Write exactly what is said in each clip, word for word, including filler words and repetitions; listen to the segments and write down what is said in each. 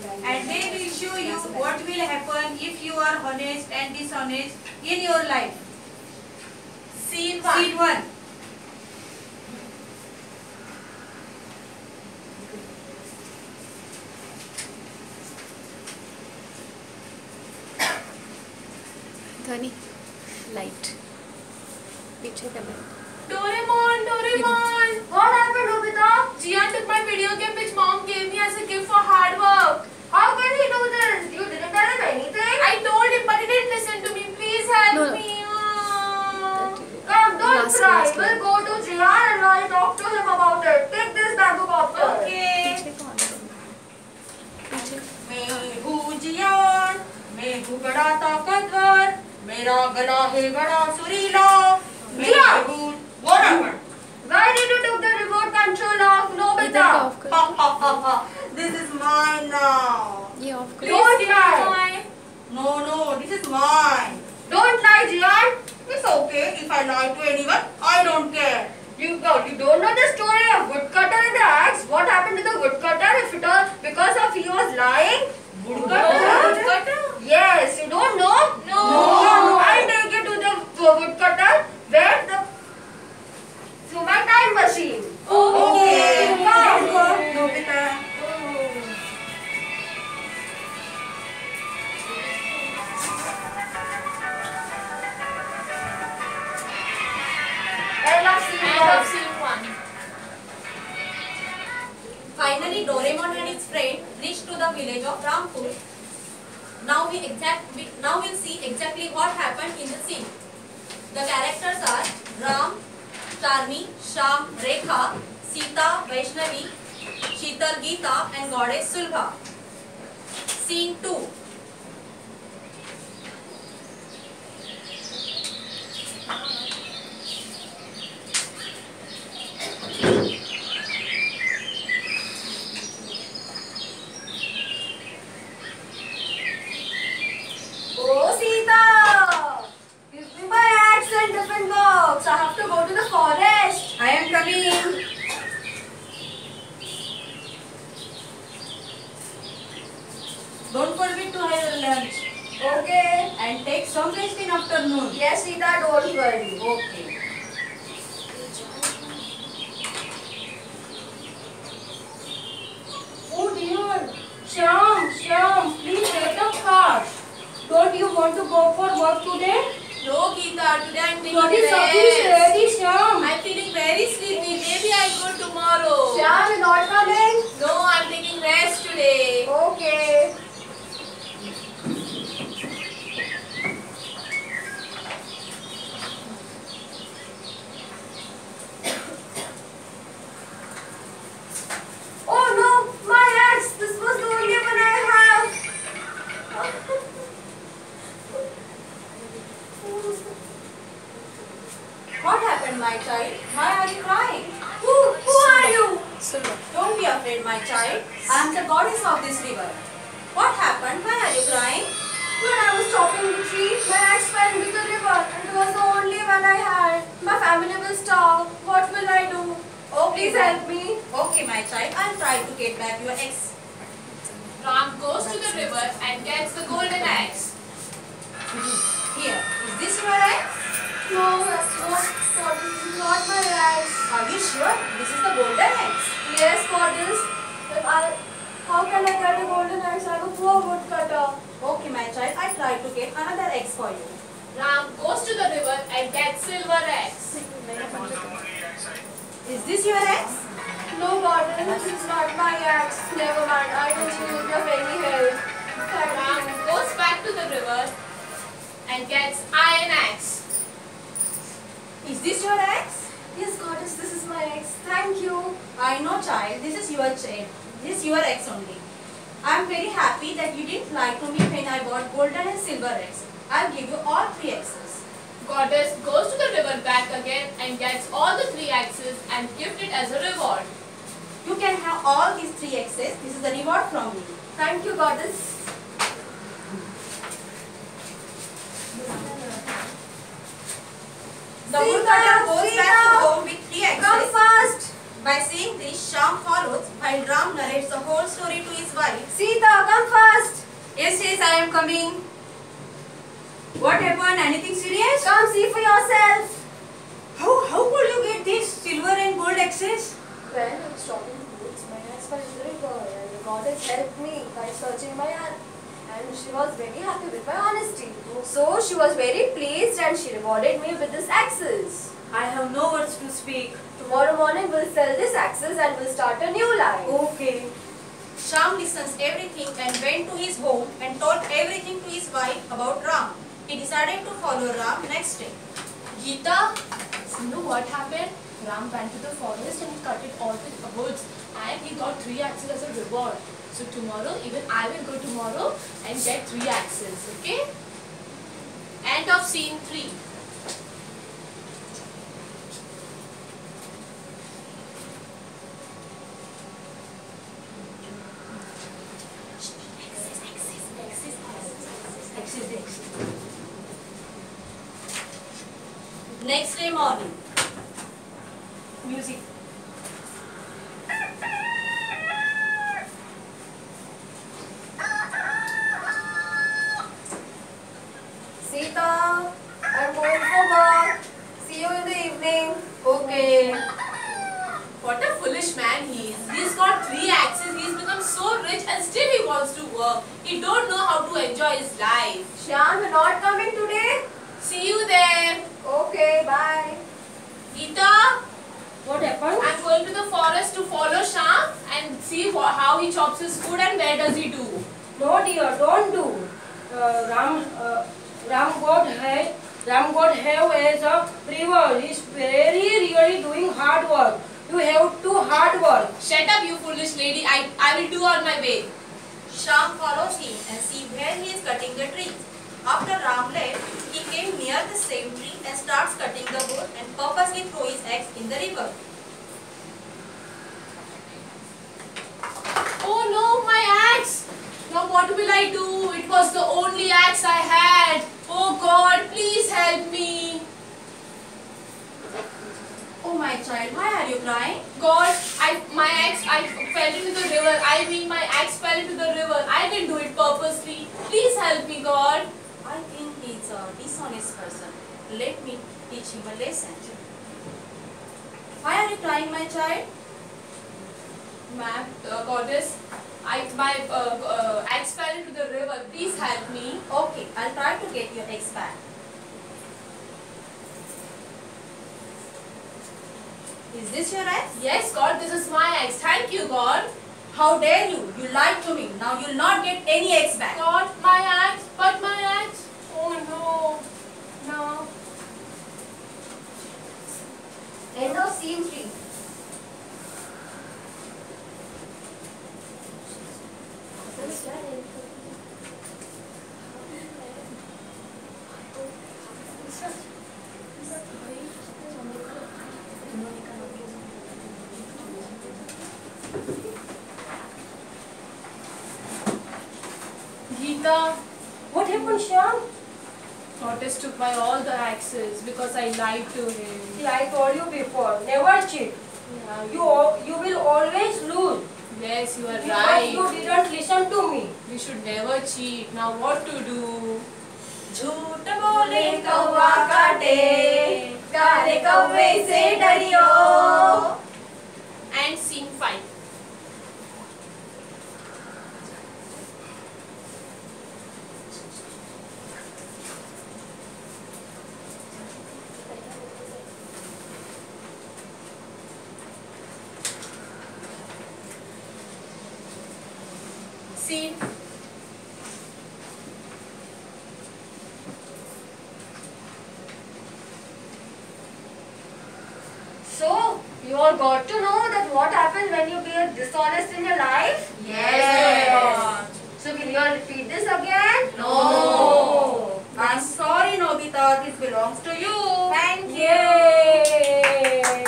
and they will show you what will happen if you are honest and dishonest in your life. Scene one. Scene one. Dhani, light. पीछे camera. Doraemon, Doraemon. What happened, Nobita? Jian took my video game which mom gave me as a gift for hard work. How can he do this? You didn't tell him anything? I told him, but he didn't listen to me. Please help No, no. me. Oh. Come, don't Last, cry. last, We'll go to Jian and I'll talk to him about it. Take this bamboo copter. Okay. पीछे कौन है? पीछे. मैं हूँ जियान, मैं हूँ बड़ा ताकतवर, मेरा गला है बड़ा सुरीला. जियान. What happened? Why did you took the remote control off, इधर Nobita? का off कर. This is mine now. ये off कर. Don't lie. No, no, this is mine. Don't lie, Jian. It's okay if I lie to anyone. I don't care. You, no, you don't know the story of woodcutter and the axe? What happened to the woodcutter if it was because of he was lying? Woodcutter? Woodcutter? Yes, you don't know? No. no. I'll take you to the woodcutter where the through my time machine. Okay. Come. Let's go, Nobita. End of scene End one. of scene one. Finally, Doraemon and his friend reached to the village of Rampur. Now we exact we, now we'll see exactly what happened in the scene. The characters are Ram, Charmi, Sham, Rekha, Sita, Vaishnavi, Sheetal, Geeta, and goddess Sulbha. Scene two. Oh, Sita! Give me my axe and different box. I have to go to the forest. I am coming. Don't forget to have your lunch Okay. and take some rest in afternoon. Yes, Sita, don't worry. Okay. Oh dear. Shyam, Shyam, please get up fast. Don't you want to go for work today? No, Geeta, today I am taking What is rest. office ready, Shyam? I am feeling very sleepy. Maybe I go tomorrow. Shyam, you're not coming? No, I am taking rest today. Okay. Oh no, my axe. This was the only one I have. What happened, my child? Why are you crying? Who, who are you? Sulbha. Don't be afraid, my child. I am the goddess of this river. What happened? Why are you crying? When I was chopping the tree, my axe fell into the river. It was the only one I had. My family will starve. What will I do? Oh, please help me. Okay, my child. I'll try to get back your eggs. Ram goes to the river and gets the golden axe. Here. Is this your egg? No, that's not. Goddess, this is not my axe. Are you sure? This is the golden eggs. Yes, Goddess. But I, how can I get a golden axe? I'm a poor woodcutter. Okay, my child. I'll try to get another egg for you. Ram goes to the river and gets silver eggs. Is this your eggs? No, Goddess, this is not my axe. Never mind. I don't need your any help. Thank Ram you. goes back to the river and gets iron axe. Is this your eggs? Yes, Goddess, this is my axe. Thank you. I know, child. This is your child. This is your eggs only. I am very happy that you didn't lie to me when I bought golden and silver eggs. I'll give you all three axes. Goddess goes to the river back again and gets all the three axes and gift it as a reward. You can have all these three axes. This is the reward from me. Thank you, Goddess. The Sita, woodcutter goes Sita. back to home with three Come axes. fast. By seeing this, Shyam follows while Ram narrates the whole story to his wife. Sita, come I am coming. What happened? Anything serious? Come see for yourself. How how could you get these silver and gold axes? When I was shopping goods, my ex was very good and the goddess helped me by searching my aunt. And she was very happy with my honesty. So she was very pleased and she rewarded me with this axes. I have no words to speak. Tomorrow morning we'll sell this axes and we'll start a new life. Okay. Shyam listens everything and went to his home and told everything to his wife about Ram. He decided to follow Ram next day. Geeta, you know what happened? Ram went to the forest and he cut it all the woods and he got three axes as a reward. So tomorrow, even I will go tomorrow and get three axes, okay? End of scene three. Next day morning. Music. Sita, I'm going for work. See you in the evening. Okay. What a foolish man he is. He's got three axes, he's become so rich and still he wants to work. He don't know how to enjoy his life. Shyam, you're not coming today? See you there. Okay, bye. Geeta, What happened? I'm going to the forest to follow Shyam and see wha- how he chops his food and where does he do. No dear, don't do. Uh, Ram, uh, Ram God has, Ram God have as a privilege. He's very really doing hard work. You have to hard work. Shut up, you foolish lady. I, I will do on my way. Shyam follows him and see where he is cutting the tree. After Ram left, he came near the same tree and starts cutting the wood and purposely throw his axe in the river. Oh no, my axe! Now what will I do? It was the only axe I had. Oh God, please help me. Oh my child, why are you crying? God, I my axe I fell into the river. I mean my axe fell into the river. I didn't do it purposely. Please help me, God. I think he's a dishonest person. Let me teach him a lesson. Why are you crying, my child? Ma'am, uh, goddess, I my uh, uh, axe fell into the river. Please help me. Okay, I'll try to get your axe back. Is this your axe? Yes, God, this is my axe. Thank you, God. How dare you? You lied to me. Now you'll not get any axe back. God, my axe, but my axe. Oh no, no. End of scene three. Geeta, What happened, Shyam? Goddess took my all the axes because I lied to him. See, I told you before, never cheat. Yeah, You al- you will always lose. yes, you are Because you right. didn't listen to me. We should never cheat. Now what to do? झूठ बोले कौवा काटे, काले कौवे से डरियो. And scene five. Scene. So, you all got to know that what happens when you be dishonest in your life? Yes. So, will you all repeat this again? No. I'm sorry, Nobita. This belongs to you. Thank you. Yay!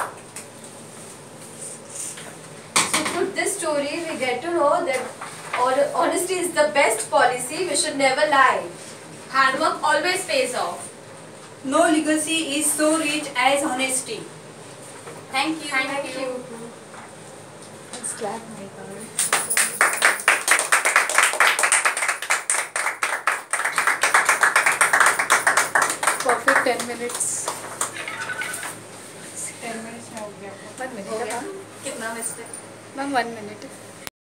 So, through this story, we get to know that hon- honesty is the best policy. We should never lie. Hard work always pays off. No legacy is so rich as honesty. Thank you. Thank you. Let's clap, my God. minutes. Ten minutes में हो गया One minute, ma'am. कितना waste है? Ma'am, one minute.